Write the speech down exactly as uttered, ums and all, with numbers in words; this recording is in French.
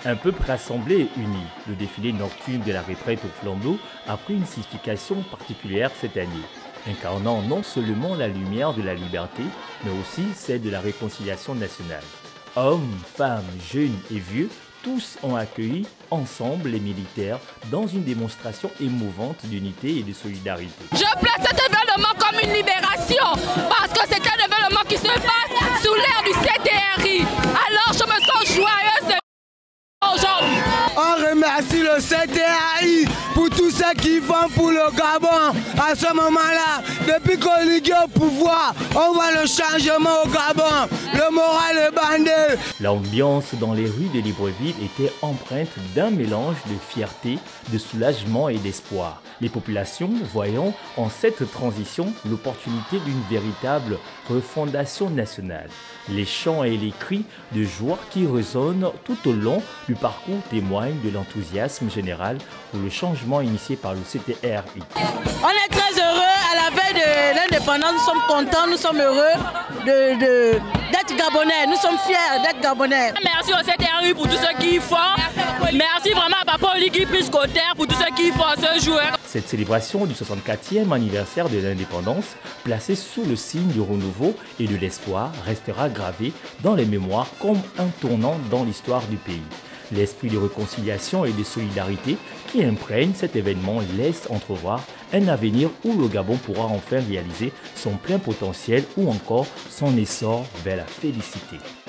Un peuple rassemblé et uni, le défilé nocturne de la retraite au flambeau a pris une signification particulière cette année, incarnant non seulement la lumière de la liberté, mais aussi celle de la réconciliation nationale. Hommes, femmes, jeunes et vieux, tous ont accueilli ensemble les militaires dans une démonstration émouvante d'unité et de solidarité. Je place cet événement comme une libération, parce que c'est un événement qui se passe sous l'ère du C T R I. Alors je me sens joyeuse de aujourd'hui. On remercie le C T R I pour tout ce qu'ils font pour le Gabon. À ce moment-là, depuis qu'on est au pouvoir, on voit le changement au Gabon. Le moral est bandé. L'ambiance dans les rues de Libreville était empreinte d'un mélange de fierté, de soulagement et d'espoir. Les populations voyant en cette transition l'opportunité d'une véritable refondation nationale. Les chants et les cris de joie qui résonnent tout au long du parcours témoignent de l'enthousiasme général pour le changement initié par le C T R I. On est très heureux à la veille de l'indépendance, nous sommes contents, nous sommes heureux de, de, d'être Gabonais, nous sommes fiers d'être Gabonais. Merci au C T R I pour tout ce qu'ils font. Merci vraiment à Papa Oli qui prise côté pour tout ce qu'ils font ce jour. Cette célébration du soixante-quatrième anniversaire de l'indépendance, placée sous le signe du renouveau et de l'espoir, restera gravée dans les mémoires comme un tournant dans l'histoire du pays. L'esprit de réconciliation et de solidarité qui imprègne cet événement laisse entrevoir un avenir où le Gabon pourra enfin réaliser son plein potentiel ou encore son essor vers la félicité.